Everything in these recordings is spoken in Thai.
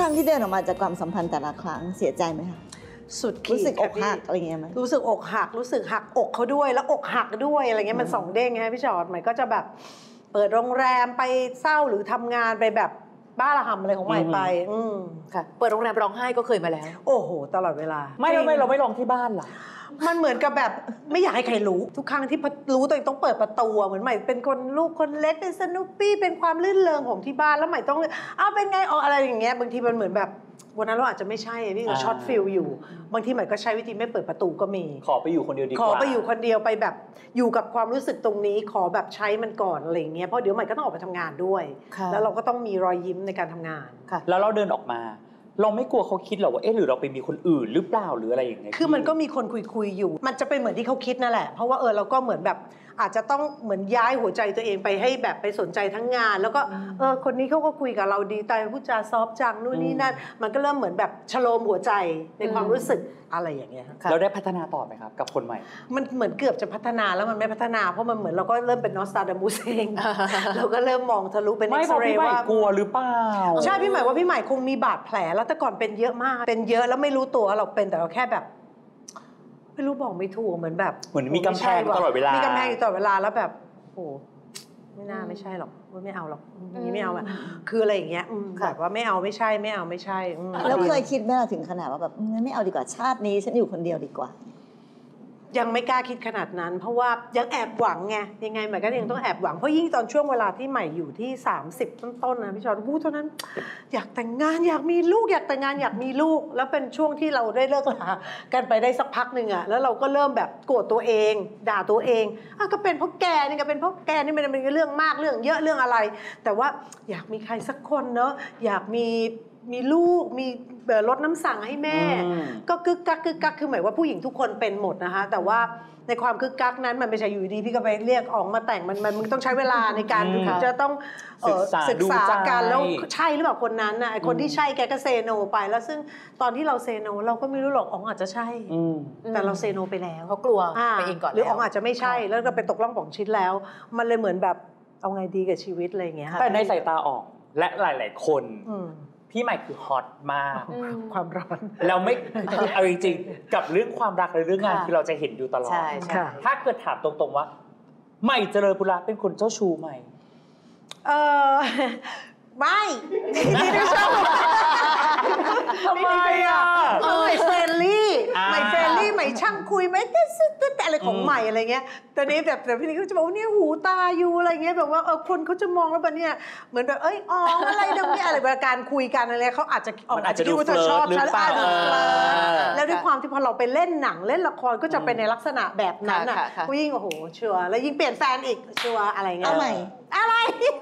รั้งที่เดินออกมาจากความสัมพันธ์แต่ละครั้งเสียใจไหมคะสุดรู้สึกอกหักอะไรเงี้ยไหมรู้สึกอกหักรู้สึกหักอกเขาด้วยแล้วอกหักด้วยอะไรเงี้ยมันสองเด้งไงพี่จอดใหม่ก็จะแบบเปิดโรงแรมไปเศร้าหรือทำงานไปแบบบ้าระห่ำอะไรของใหม่ไปค่ะเปิดโรงแรมร้องไห้ก็เคยมาแล้วโอ้โหตลอดเวลาไม่เราไม่ร้องที่บ้านล่ะมันเหมือนกับแบบไม่อยากให้ใครรู้ทุกครั้งที่รู้ตัวเองต้องเปิดประตูเหมือนใหม่เป็นคนลูกคนเล็กเป็นสนุปปี้เป็นความลื่นเริงของที่บ้านแล้วใหม่ต้องเป็นไงอะไรอย่างเงี้ยบางทีมันเหมือนแบบวันนั้นเราอาจจะไม่ใช่พี่เราช็อตฟิลอยู่บางทีใหม่ก็ใช้วิธีไม่เปิดประตูก็มีขอไปอยู่คนเดียวดีกว่าขอไปอยู่คนเดียวไปแบบอยู่กับความรู้สึกตรงนี้ขอแบบใช้มันก่อนอะไรอย่างเงี้ยเพราะเดี๋ยวใหม่ก็ต้องออกไปทำงานด้วยแล้วเราก็ต้องมีรอยยิ้มในการทำงานแล้วเราเดินออกมาเราไม่กลัวเขาคิดหรอว่าหรือเราไปมีคนอื่นหรือเปล่าหรืออะไรอย่างเงี้ยคือมันก็มีคนคุยอยู่มันจะเป็นเหมือนที่เขาคิดนั่นแหละเพราะว่าเราก็เหมือนแบบอาจจะต้องเหมือนย้ายหัวใจตัวเองไปให้แบบไปสนใจทั้งงานแล้วก็คนนี้เขาก็คุยกับเราดีแต่พูดจาซอฟจังนู่นนี่นั่นมันก็เริ่มเหมือนแบบชโลมหัวใจในความรู้สึกอะไรอย่างเงี้ยเราได้พัฒนาต่อไหมครับกับคนใหม่มันเหมือนเกือบจะพัฒนาแล้วมันไม่พัฒนาเพราะมันเหมือนเราก็เริ่มเป็นนอสตาดามูสเองเราก็เริ่มมองทะลุเป็นเอ็กซเรย์ว่ากลัวหรือเปล่าใช่พี่ใหม่ว่าพี่ใหม่คงมีบาดแผลแล้วแต่ก่อนเป็นเยอะมากเป็นเยอะแล้วไม่รู้ตัวเราเป็นแต่เราแค่แบบไม่รู้บอกไม่ถูกเหมือนแบบเหมือนมีกำแพงตลอดเวลามีกำแพงตลอดเวลาแล้วแบบโอ้ไม่น่าไม่ใช่หรอกไม่เอาหรอกนี่ไม่เอาอ่ะคืออะไรอย่างเงี้ยแบบว่าไม่เอาไม่ใช่แล้วเคยคิดไหมถึงขนาดว่าแบบไม่เอาดีกว่าชาตินี้ฉันอยู่คนเดียวดีกว่ายังไม่กล้าคิดขนาดนั้นเพราะว่ายังแอบหวังไงยังไงใหม่ก็ยังต้องแอบหวังเพราะยิ่งตอนช่วงเวลาที่ใหม่อยู่ที่30ต้นๆนะพี่ชอนพูดเท่านั้นอยากแต่งงานอยากมีลูกอยากแต่งงานอยากมีลูกแล้วเป็นช่วงที่เราได้เลิกลากันไปได้สักพักหนึ่งอะแล้วเราก็เริ่มแบบโกรธตัวเองด่าตัวเองก็เป็นเพราะแกนี่ก็เป็นเพราะแกนี่มันเป็นเรื่องมากเรื่องเยอะเรื่องอะไรแต่ว่าอยากมีใครสักคนเนอะอยากมีลูกมีลดน้ำสั่งให้แม่ก็กึกกักคือหมายว่าผู้หญิงทุกคนเป็นหมดนะคะแต่ว่าในความกึกกักนั้นมันไม่ใช่อยู่ดีพี่ก็ไปเรียกออกมาแต่งมันต้องใช้เวลาในการจะต้องศึกษากันแล้วใช่หรือเปล่าคนนั้นนะคนที่ใช่แกก็เซโนไปแล้วซึ่งตอนที่เราเซโนเราก็ไม่รู้หรอกอ๋องอาจจะใช่แต่เราเซโนไปแล้วเขากลัวไปเองก่อนหรืออ๋องอาจจะไม่ใช่แล้วเราไปตกล่องป่องชิ้นแล้วมันเลยเหมือนแบบเอาไงดีกับชีวิตอะไรอย่างเงี้ยแต่ในสายตาอ๋องและหลายๆคนพี่ใหม่คือฮอตมากความร้อนเราไม่คือเอาจริงๆกับเรื่องความรักและเรื่องงานที่เราจะเห็นอยู่ตลอดถ้าเกิดถามตรงๆว่าใหม่เจริญปุระเป็นคนเจ้าชู้ไหมไม่ไม่ชอบทำไมอ่ะไม่เฟรนลี่ไม่ช่างคุยไม่แต่อะไรของใหม่อะไรเงี้ยแต่นี้แบบแต่พี่นี่เขาจะบอกว่าเนี่ยหูตาอยู่อะไรเงี้ยแบบว่าคนเขาจะมองแล้วแบบเนี่ยเหมือนแบบอ๋ออะไรตรงนี้อะไรเวลาการคุยกันอะไรเขาอาจจะคิดว่าเธอชอบฉันแล้วด้วยความที่พอเราไปเล่นหนังเล่นละครก็จะเป็นในลักษณะแบบนั้นอ่ะก็ยิ่งโอ้โหเชื่อแล้วยิ่งเปลี่ยนแฟนอีกเชื่ออะไรเงี้ยอะไร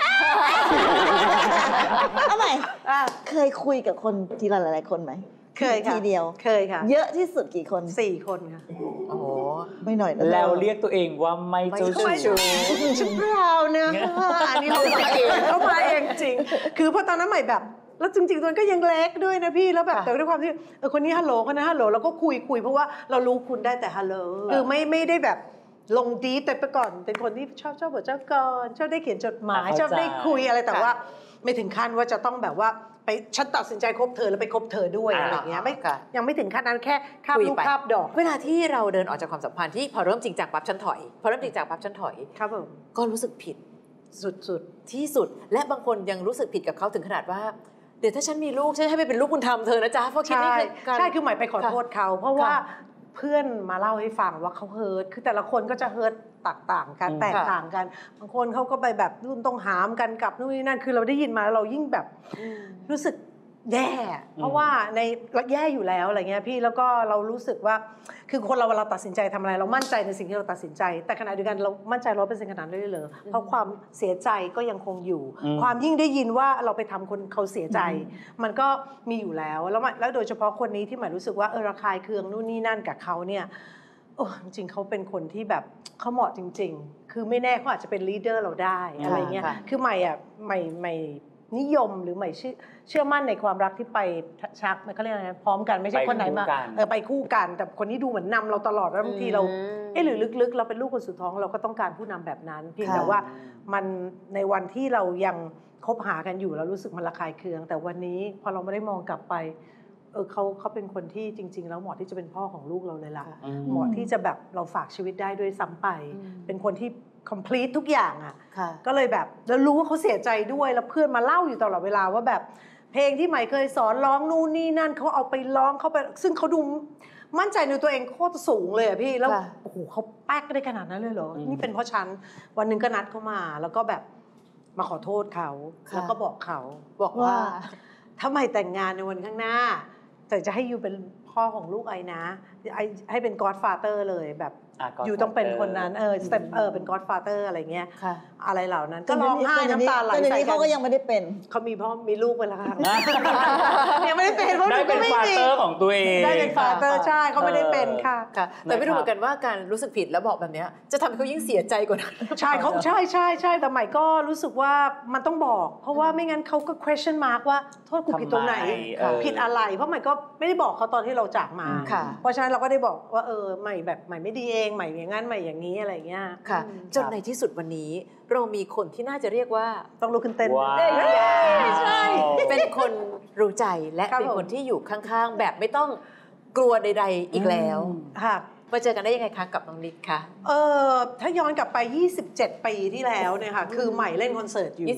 เคยคุยกับคนทีละหลายๆคนไหมเคยค่ะทีเดียวเคยค่ะเยอะที่สุดกี่คน 4 คนค่ะโอ้ไม่หน่อยนะแล้วเรียกตัวเองว่าไม่เจ้าชู้ฉันเปล่าเนอะอันนี้เขามาเองจริงคือพอตอนนั้นใหม่แบบแล้วจริงๆตอนก็ยังเล็กด้วยนะพี่แล้วแบบแต่ด้วยความที่คนนี้ฮัลโหลคนนั้นฮัลโหลแล้วก็คุยเพราะว่าเรารู้คุณได้แต่ฮัลโหลคือไม่ได้แบบลงดีแต่ไปก่อนเป็นคนที่ชอบบทเจ้ากรชอบได้เขียนจดหมายชอบได้คุยอะไรแต่ว่าไม่ถึงขั้นว่าจะต้องแบบว่าไปฉันตัดสินใจคบเธอแล้วไปคบเธอด้วยอะไรอย่างเงี้ยยังไม่ถึงขั้นนั้นแค่คาบลูกคาบดอกเวลาที่เราเดินออกจากความสัมพันธ์ที่พอเริ่มจริงจังปั๊บฉันถอยครับผมก็รู้สึกผิดสุดที่สุดและบางคนยังรู้สึกผิดกับเขาถึงขนาดว่าเดี๋ยวถ้าฉันมีลูกฉันให้ไปเป็นลูกบุญธรรมเธอนะจ๊ะเพราะคิดนี่ใช่คือหมายไปขอโทษเขาเพราะว่าเพื่อนมาเล่าให้ฟังว่าเขาเฮิร์ตคือแต่ละคนก็จะเฮิร์ตแตกต่างกันบางคนเขาก็ไปแบบรุ่นต้องหามกันกับนู่นนี่นั่นคือเราได้ยินมาเรายิ่งแบบรู้สึกแย่เพราะว่าในแย่อยู่แล้วอะไรเงี้ยพี่แล้วก็เรารู้สึกว่าคือคนเราเวลาตัดสินใจทำอะไรเรามั่นใจในสิ่งที่เราตัดสินใจแต่ขณะเดียวกันเรามั่นใจ100%ขนาดนั้นเลยเหรอเพราะความเสียใจก็ยังคงอยู่ความยิ่งได้ยินว่าเราไปทำคนเขาเสียใจมันก็มีอยู่แล้วโดยเฉพาะคนนี้ที่หมายรู้สึกว่าระคายเคืองนู่นนี่นั่นกับเขาเนี่ยจริงๆเขาเป็นคนที่แบบเขาเหมาะจริงๆคือไม่แน่เขาอาจจะเป็นลีดเดอร์เราได้อะไรเงี้ยคือใหม่นิยมหรือใหม่เชื่อมั่นในความรักที่ไปชักเขาเรียกอะไรพร้อมกันไม่ใช่คนไหนมาไปคู่กันแต่คนนี้ดูเหมือนนำเราตลอดแล้วบางทีเราหรือลึกๆเราเป็นลูกคนสุดท้องเราก็ต้องการผู้นำแบบนั้นเพียงแต่ว่ามันในวันที่เรายังคบหากันอยู่แล้วรู้สึกมันระคายเคืองแต่วันนี้พอเราไม่ได้มองกลับไปเขาเป็นคนที่จริงๆแล้วเหมาะที่จะเป็นพ่อของลูกเราเลยล่ะเหมาะที่จะแบบเราฝากชีวิตได้ด้วยซ้ำไปเป็นคนที่complete ทุกอย่างอ่ะก็เลยแบบแล้วรู้ว่าเขาเสียใจด้วยแล้วเพื่อนมาเล่าอยู่ตลอดเวลาว่าแบบเพลงที่ใหม่เคยสอนร้องนู่นนี่นั่นเขาเอาไปร้องเขาไปซึ่งเขาดูมั่นใจในตัวเองโคตรสูงเลยอ่ะพี่แล้วโอ้โหเขาแป๊กได้ขนาดนั้นเลยเหรอนี่เป็นเพราะฉันวันหนึ่งก็นัดเขามาแล้วก็แบบมาขอโทษเขาแล้วก็บอกเขาบอกว่าถ้าใหม่แต่งงานในวันข้างหน้าแต่จะให้อยู่เป็นพ่อของลูกไอ้นะให้เป็น Godfather เลยแบบอยู่ต้องเป็นคนนั้นเป็น Godfather อะไรเงี้ยอะไรเหล่านั้นก็ร้องไห้น้ำตาไหลใส่กันเขาก็ยังไม่ได้เป็นเขามีพ่อมีลูกไปแล้วค่ะยังไม่ได้เป็นเพราะได้เป็นฟาเตอร์ของตัวเองได้เป็นฟาเตอร์ใช่เขาไม่ได้เป็นค่ะแต่ไม่รู้เหมือนกันว่าการรู้สึกผิดแล้วบอกแบบนี้จะทำให้เขายิ่งเสียใจกว่านั้นใช่เขาใช่แต่ใหม่ก็รู้สึกว่ามันต้องบอกเพราะว่าไม่งั้นเขาก็ question mark ว่าโทษกูผิดตรงไหนผิดอะไรเพราะใหม่ก็ไม่ได้บอกเขาตอนที่เราจากมาเพราะฉะนั้นเราก็ได้บอกว่าใหม่แบบใหม่ไม่ดีเองใหม่อย่างนั้นใหม่อย่างนี้อะไรเงี้ยค่ะจนในที่สุดวันนี้เรามีคนที่น่าจะเรียกว่าต้องลุกขึ้นเต้นใช่เป็นคนรู้ใจและเป็นคนที่อยู่ข้างๆแบบไม่ต้องกลัวใดๆอีกแล้วค่ะมาเจอกันได้ยังไงคะกับน้องนิดคะถ้าย้อนกลับไป27ปีที่แล้วเนี่ยค่ะคือใหม่เล่นคอนเสิร์ตอยู่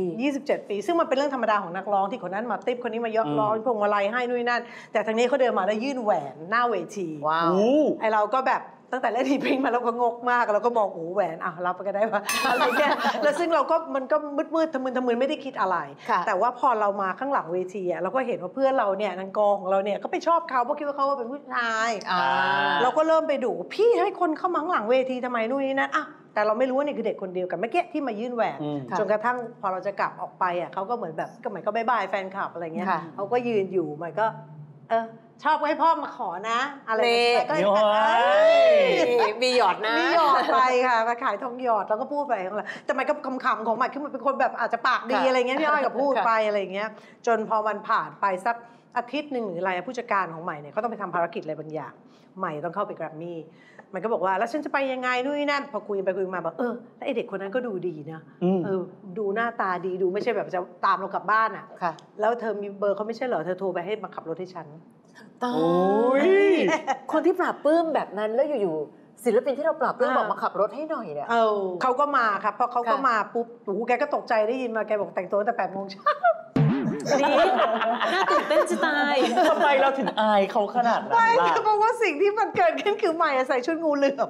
27ปีซึ่งมันเป็นเรื่องธรรมดาของนักร้องที่คนนั้นมาติ๊บคนนี้มายกร้องพวงมาลัยให้นู่นนั่นแต่ทางนี้เขาเดินมาแล้วยื่นแหวนหน้าเวทีว้าวไอเราก็แบบตั้งแต่เล่นทีพิงมาเราก็งกมากเราก็มองโอ้แหวนรับไปก็ได้ว่าอะไรแค่แล้วซึ่งเราก็มันก็มืดๆทะมึนไม่ได้คิดอะไรแต่ว่าพอเรามาข้างหลังเวทีเราก็เห็นว่าเพื่อนเราเนี่ยนางกองของเราเนี่ยก็ไปชอบเขาเพราะคิดว่าเขาเป็นผู้ชายเราก็เริ่มไปดูพี่ให้คนเข้ามาข้างหลังเวทีทำไมนู่นนี่นั่นแต่เราไม่รู้ว่านี่คือเด็กคนเดียวกันเมื่อกี้ที่มายื่นแหวนจนกระทั่งพอเราจะกลับออกไปเขาก็เหมือนแบบก็หมายก็บายบายแฟนคลับอะไรเงี้ยเขาก็ยืนอยู่หมายก็ชอบให้พ่อมาขอนะอะไรก็มีหยอดนะมีหยอดไปค่ะมาขายทองหยอดแล้วก็พูดไปของเราแต่มันก็คำๆของใหม่คือมันเป็นคนแบบอาจจะปากดีอะไรเงี้ยพี่อ้อยก็พูดไปอะไรเงี้ยจนพอมันผ่านไปสักอาทิตย์หนึ่งหรืออะไรผู้จัดการของใหม่เนี่ยเขาต้องไปทำภารกิจอะไรบางอย่างใหม่ต้องเข้าไปแกรมมี่มันก็บอกว่าแล้วฉันจะไปยังไงนู่นนี่นั่นพอคุยไปคุยมาบอกแล้วไอเด็กคนนั้นก็ดูดีนะดูหน้าตาดีดูไม่ใช่แบบจะตามเรากลับบ้านแล้วเธอมีเบอร์เขาไม่ใช่เหรอเธอโทรไปให้มาขับรถให้ฉันคนที่ปราบปลื้มแบบนั้นแล้วอยู่ๆศิลปินที่เราปราบปลื้มบอกมาขับรถให้หน่อยเนี่ยเขาก็มาครับพอเขาก็มาปุ๊บโอ้โหแกก็ตกใจได้ยินมาแกบอกแต่งตัวแต่8 โมงเช้าน่าตื่นเต้นจะตายทำไมเราถึงอายเขาขนาดนั้นล่ะเพราะว่าสิ่งที่มันเกิดขึ้นคือใหม่ใส่ชุดงูเหลือม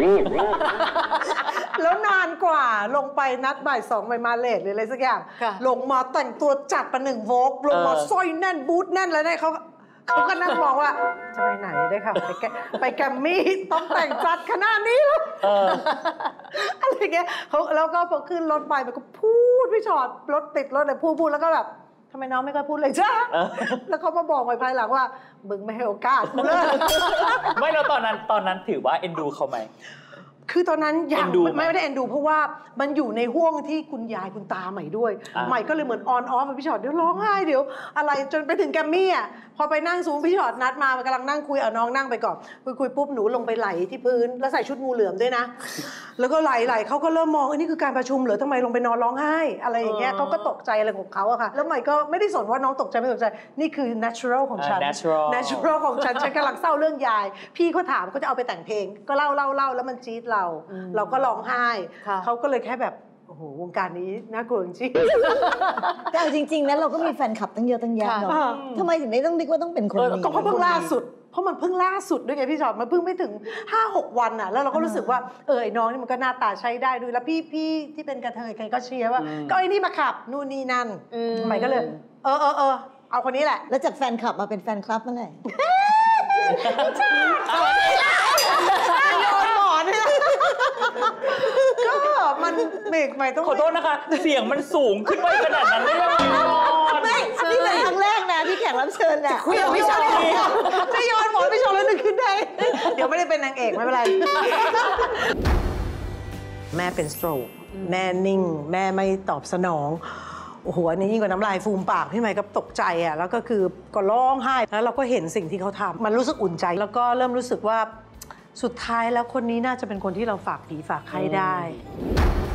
แล้วนานกว่าลงไปนัดบ่าย 2ไปมาเลทหรืออะไรสักอย่างลงมาแต่งตัวจัดประหนึ่งโวกลงมาสร้อยแน่นบูทแน่นแล้วเนี่ยเขาก็นั่งมองว่าจะไปไหนได้ค่ะไปแกรมมี่ต้องแต่งจัดขนาดนี้เลยอะไรเงี้ยเขาแล้วก็พอขึ้นรถไปมันก็พูดพี่ชอดรถติดรถเลยพูดแล้วก็แบบทำไมน้องไม่ค่อยพูดเลยจ้าแล้วเขามาบอกไว้ภายหลังว่ามึงไม่ให้โอกาสกูเลยไม่แล้วตอนนั้นถือว่าเอ็นดูเขาไหมคือตอนนั้นยังไม่ได้เอ็นดูเพราะว่ามันอยู่ในห่วงที่คุณยายคุณตาใหม่ด้วยใหม่ก็เลยเหมือนออนออฟพี่ชอตเดี๋ยวร้องไห้เดี๋ยวอะไรจนไปถึงแกมมี่พอไปนั่งซูมพี่ชอตนัดมากำลังนั่งคุยเอาน้องนั่งไปก่อนคุยปุ๊บหนูลงไปไหลที่พื้นแล้วใส่ชุดงูเหลือมด้วยนะแล้วก็ไหลเขาก็เริ่มมองนี่คือการประชุมเหรอทำไมลงไปนอนร้องไห้อะไรอย่างเงี้ยเขาก็ตกใจอะไรของเขาอะค่ะแล้วใหม่ก็ไม่ได้สนว่าน้องตกใจไม่ตกใจนี่คือ natural ของฉัน natural ของฉันกำลังเศร้าเรื่องยายพี่เขาถามเขาจะเอาไปแต่งเพลงก็เล่าแล้วมันจี๊ดเราก็ร้องไห้เขาก็เลยแค่แบบโอ้โหวงการนี้น่ากลัวจริงแต่จริงๆนั้นเราก็มีแฟนคลับตั้งเยอะตั้งแยะเนาะทำไมถึงได้ต้องนึกว่าต้องเป็นคนนี้ก็เพราะเพิ่งล่าสุดเพราะมันเพิ่งล่าสุดด้วยไงพี่ชอตมันเพิ่งไม่ถึง 5-6 วันอ่ะแล้วเราก็รู้สึกว่าไอ้น้องนี่มันก็หน้าตาใช้ได้ด้วยแล้วพี่ที่เป็นกระเทยใครก็เชียร์ว่าก็ไอ้นี่มาขับนู่นนี่นั่นใหม่ก็เลยเอาคนนี้แหละแล้วจากแฟนคลับมาเป็นแฟนคลับเมื่อไหร่ก็มันไม่ต้องขอโทษนะคะเสียงมันสูงขึ้นไปขนาดนั้นได้ยังไงไม่นี่เป็นครั้งแรกนะที่แขกรับเชิญน่ะคุยกับพี่ชมจะโยนหมอนพี่ชมแล้วนึกขึ้นได้เดี๋ยวไม่ได้เป็นนางเอกไม่เป็นไรแม่เป็นสโตรกแม่นิ่งแม่ไม่ตอบสนองโอ้โหอันนี้ยิ่งกว่าน้ำลายฟูมปากพี่ใหม่ก็ตกใจอ่ะแล้วก็คือก็ร้องไห้แล้วเราก็เห็นสิ่งที่เขาทำมันรู้สึกอุ่นใจแล้วก็เริ่มรู้สึกว่าสุดท้ายแล้วคนนี้น่าจะเป็นคนที่เราฝากผีฝากไข้ได้